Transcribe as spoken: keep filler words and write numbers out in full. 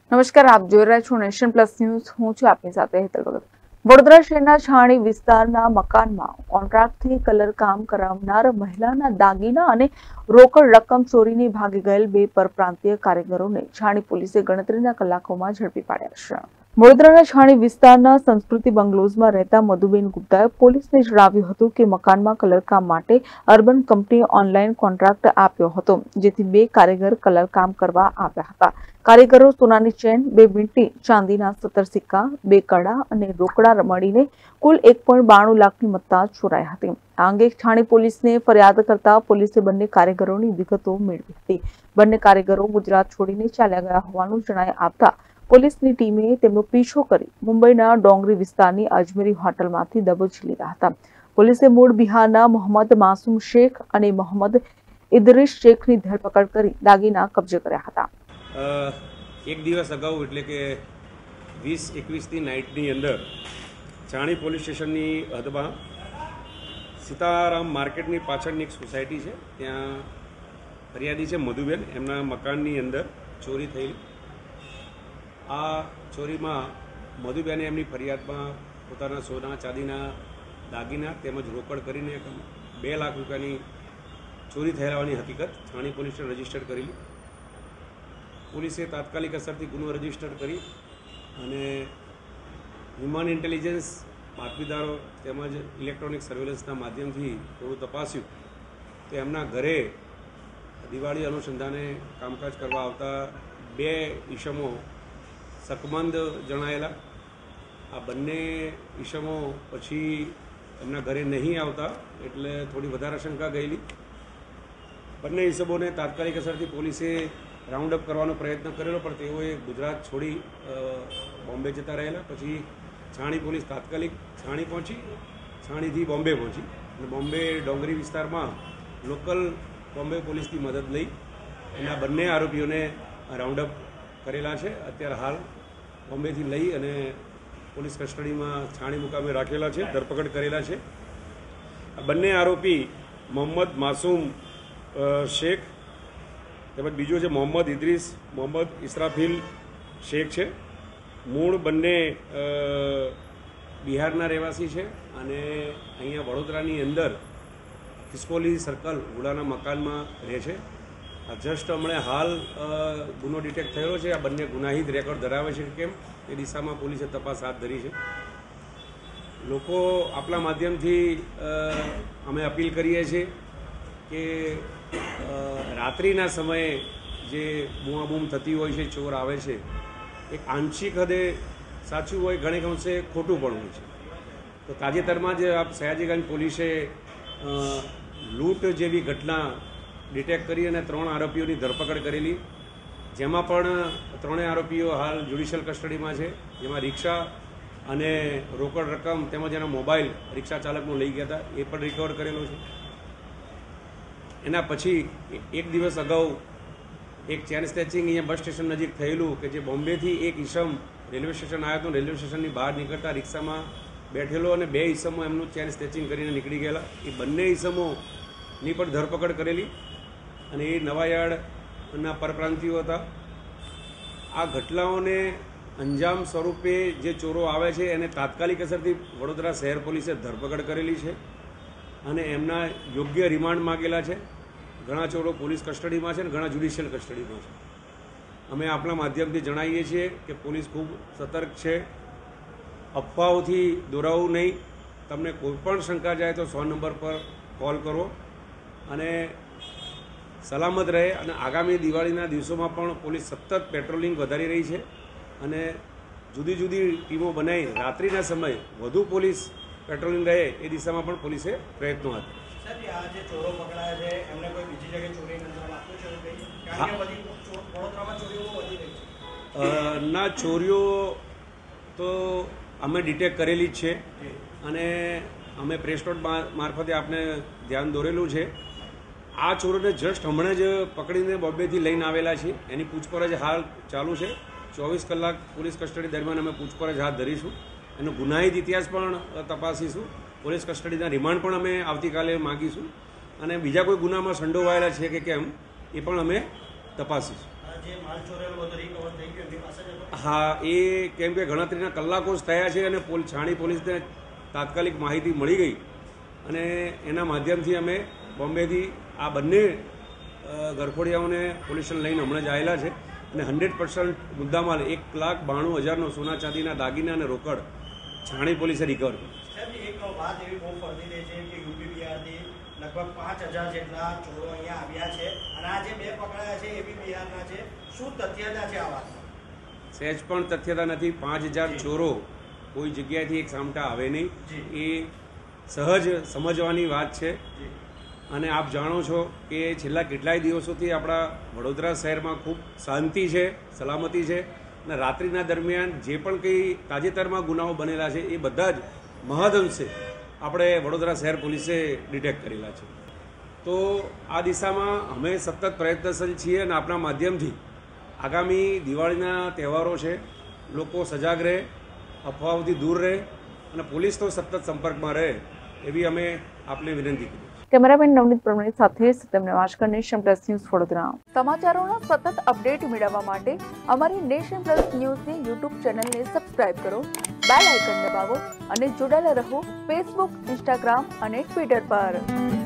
નમસ્કાર, આપ જોઈ રહ્યા છો નેશન પ્લસ ન્યૂઝ। હું છું આપની સાથે હેતલ ભગત। વડોદરા શહેરના છાણી વિસ્તારના મકાનમાં કોન્ટ્રાક્ટથી કલર કામ કરાવનાર મહિલાના દાગીના અને રોકડ રકમ ચોરીને ભાગી ગયેલ બે પરપ્રાંતીય કારીગરોને છાણી પોલીસે ગણતરીના કલાકોમાં ઝડપી પાડ્યા છે। વડોદરાના છાણી વિસ્તારના સંસ્કૃતિ બંગલોઝમાં રહેતા મધુબેન ગુપ્તાએ પોલીસને જણાવ્યું હતું કે મકાનમાં કલરકામ માટે અર્બન કંપનીએ ઓનલાઈન કોન્ટ્રાક્ટ આપ્યો હતો, જેથી બે કારીગર કલરકામ કરવા આવ્યા હતા। કારીગરો સોનાની ચેન, બે વીંટી, ચાંદીના સત્તર સિક્કા, બે કડા અને રોકડા મળીને કુલ એક પોઈન્ટ બાણું લાખની મત્તા ચોરાઈ હતી। આ અંગે છાણી પોલીસને ફરિયાદ કરતા પોલીસે બંને કારીગરોની વિગતો મેળવી હતી। બંને કારીગરો ગુજરાત છોડીને ચાલ્યા ગયા હોવાનું જણાઈ આવતા પોલીસની ટીમે તેમનો પીછો કરી મુંબઈના ડોંગરી વિસ્તારની અજમેરી હોટલમાંથી દબોચી લીધા હતા। પોલીસે મૂળ બિહારના મોહમ્મદ માસૂમ શેખ અને મોહમ્મદ ઇદરીસ શેખની ધરપકડ કરી દાગીના કબજે કર્યા હતા। એક દિવસ અગાઉ એટલે કે વીસ એકવીસની નાઇટની અંદર છાણી પોલીસ સ્ટેશનની હદમાં સીતારામ માર્કેટની પાછળની એક સોસાયટી છે, ત્યાં ફરિયાદી છે મધુબેન, એમના મકાનની અંદર ચોરી થયેલી। આ ચોરીમાં મધુબેને એમની ફરિયાદમાં પોતાના સોના ચાંદીના દાગીના તેમજ રોકડ કરીને બે લાખ રૂપિયાની ચોરી થયેલાની હકીકત છાણી પોલીસ સ્ટેશન રજીસ્ટર કરેલી। પોલીસે તાત્કાલિક અસરથી ગુનો રજીસ્ટર કરી અને હ્યુમન ઇન્ટેલિજન્સ, બાતમીદારો તેમજ ઇલેક્ટ્રોનિક સર્વેલન્સના માધ્યમથી થોડું તપાસ્યું તો એમના ઘરે દિવાળી અનુસંધાને કામકાજ કરવા આવતા બે ઈસમો શકમંદ જણાયેલા। આ બંને ઈસમો પછી એમના ઘરે નહીં આવતા એટલે થોડી વધારે શંકા ગયેલી। બંને ઈસમોને તાત્કાલિક અસરથી પોલીસે રાઉન્ડ અપ કરવાનો પ્રયત્ન કરેલો, પણ તેઓએ ગુજરાત છોડી બોમ્બે જતા રહેલા। પછી છાણી પોલીસ તાત્કાલિક છાણી પહોંચી, છાણીથી બોમ્બે પહોંચી અને બોમ્બે ડોંગરી વિસ્તારમાં લોકલ બોમ્બે પોલીસની મદદ લઈ અને આ બંને આરોપીઓને રાઉન્ડ અપ કરેલા છે। અત્યારે હાલ બોમ્બેથી લઈ અને પોલીસ કસ્ટડીમાં છાણી મુકામે રાખેલા છે, ધરપકડ કરેલા છે। આ બંને આરોપી મોહમ્મદ માસૂમ શેખ તેમજ બીજો છે મોહમ્મદ ઇદરીસ મોહમ્મદ ઇસરાફીલ શેખ છે। મૂળ બંને બિહારના રહેવાસી છે અને અહીંયા વડોદરાની અંદર ખિસકોલી સર્કલ ગુડાના મકાનમાં રહે છે। આ જસ્ટ હમણાં હાલ ગુનો ડિટેક્ટ થયેલો છે। આ બંને ગુનાહિત રેકોર્ડ ધરાવે છે કેમ એ દિશામાં પોલીસે તપાસ હાથ ધરી છે। લોકો આપણા માધ્યમથી અમે અપીલ કરીએ છીએ કે રાત્રિના સમયે જે બૂમાબૂમ થતી હોય છે, ચોર આવે છે, એક આંશિક હદે સાચું હોય, ઘણી અંશે ખોટું પણ હોય છે। તો તાજેતરમાં જ આપ સયાજીગંજ પોલીસે લૂંટ જેવી ઘટના ડિટેક્ટ કરી અને ત્રણ આરોપીઓની ધરપકડ કરેલી, જેમાં પણ ત્રણેય આરોપીઓ હાલ જ્યુડિશિયલ કસ્ટડીમાં છે, જેમાં રિક્ષા અને રોકડ રકમ તેમજ એના મોબાઈલ રિક્ષા ચાલકનો લઈ ગયા હતા એ પણ રિકવર કરેલો છે। એના પછી એક દિવસ અગાઉ એક ચેન સ્નેચિંગ અહીંયા બસ સ્ટેશન નજીક થયેલું કે જે બોમ્બેથી એક ઈસમ રેલવે સ્ટેશન આવ્યો હતો, રેલવે સ્ટેશનની બહાર નીકળતા રિક્ષામાં બેઠેલો અને બે ઈસમો એમનું ચેન સ્નેચિંગ કરીને નીકળી ગયેલા। એ બંને ઈસમોની પણ ધરપકડ કરેલી અને એ નવાયાર્ડના પરપ્રાંતિઓ હતા। આ ઘટનાઓને અંજામ સ્વરૂપે જે ચોરો આવે છે એને તાત્કાલિક અસરથી વડોદરા શહેર પોલીસે ધરપકડ કરેલી છે અને એમના યોગ્ય રિમાન્ડ માગેલા છે। ઘણા ચોરો પોલીસ કસ્ટડીમાં છે અને ઘણા જ્યુડિશિયલ કસ્ટડીમાં છે। અમે આપણા માધ્યમથી જણાવીએ છીએ કે પોલીસ ખૂબ સતર્ક છે, અફવાઓથી દોરાવું નહીં। તમને કોઈ પણ શંકા જાય તો સો નંબર પર કોલ કરો અને સલામત રહે। અને આગામી દિવાળીના દિવસોમાં પણ પોલીસ સતત પેટ્રોલિંગ વધારી રહી છે અને જુદી જુદી ટીમો બનાવી રાત્રિના સમયે વધુ પોલીસ પેટ્રોલિંગ રહે એ દિશામાં પણ પોલીસે પ્રયત્નો હાથ ધર્યા। ના, ચોરીઓ તો અમે ડિટેક્ટ કરેલી જ છે અને અમે પ્રેસ નોટ મારફતે આપને ધ્યાન દોરેલું છે। આ ચોરોને જસ્ટ હમણાં જ પકડીને બોમ્બેથી લઈને આવેલા છે, એની પૂછપરછ હાલ ચાલુ છે। ચોવીસ કલાક પોલીસ કસ્ટડી દરમિયાન અમે પૂછપરછ હાથ ધરીશું, એનો ગુનાહિત ઇતિહાસ પણ તપાસીશું, પોલીસ કસ્ટડીના રિમાન્ડ પણ અમે આવતીકાલે માગીશું અને બીજા કોઈ ગુનામાં સંડોવાયેલા છે કે કેમ એ પણ અમે તપાસીશું। હા, એ કેમ કે ગણતરીના કલાકો જ થયા છે અને પોલ છાણી પોલીસને તાત્કાલિક માહિતી મળી ગઈ અને એના માધ્યમથી અમે બોમ્બેથી આ બંને ગરખોડિયાઓને પોલીસ લઈને હમણાં જ આવેલા છે અને હંડ્રેડ પર્સન્ટ મુદ્દામાલ એક લાખ બાણું હજારનો સોના ચાંદીના દાગીના અને રોકડ છાણી પોલીસે રિકવર કરી. એક વાત એવી બહુ ફરતી રહી છે કે યુપી બિહારથી લગભગ પાંચ હજાર જેટલા ચોરો અહીંયા આવ્યા છે અને આ જે બે પકડાયા છે એ બી બિહારના છે. શું તથ્યતા છે આ વાતમાં? સહેજ પણ તથ્યતા નથી. પાંચ હજાર ચોરો કોઈ જગ્યાએથી એક સામટા આવે નહીં, એ સહજ સમજવાની વાત છે. અને આપ જાણો છો કે છેલ્લા કેટલાય દિવસોથી આપણા વડોદરા શહેરમાં ખૂબ શાંતિ છે, સલામતી છે અને રાત્રિના દરમિયાન જે પણ કંઈ તાજેતરમાં ગુનાઓ બનેલા છે એ બધા જ મહદઅંશે આપણે વડોદરા શહેર પોલીસે ડિટેક્ટ કરેલા છે. તો આ દિશામાં અમે સતત પ્રયત્નશીલ છીએ અને આપણા માધ્યમથી આગામી દિવાળીના તહેવારો છે, લોકો સજાગ રહે, અફવાઓથી દૂર રહે અને પોલીસ તો સતત સંપર્કમાં રહે એવી અમે આપને વિનંતી કરી. કેમેરામેન નવનીત પ્રમાણિક સાથે Satyam Nevashkar, nation plus news Vadodara. સમાચારોના સતત અપડેટ મેળવવા માટે અમારી નેશન પ્લસ ન્યૂઝની યુટ્યુબ ચેનલને સબસ્ક્રાઇબ કરો, બેલ આઇકન દબાવો અને જોડાયેલા રહો ફેસબુક, ઇન્સ્ટાગ્રામ અને ટ્વિટર પર.